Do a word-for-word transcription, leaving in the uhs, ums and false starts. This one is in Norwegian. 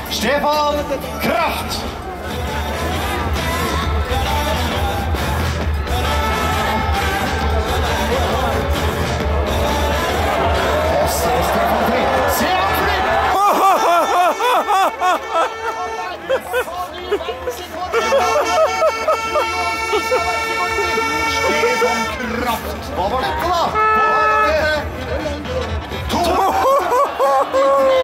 Stefan Kraft. Og se Stefan fly. Se han fly! Stefan Kraft. Hva var det?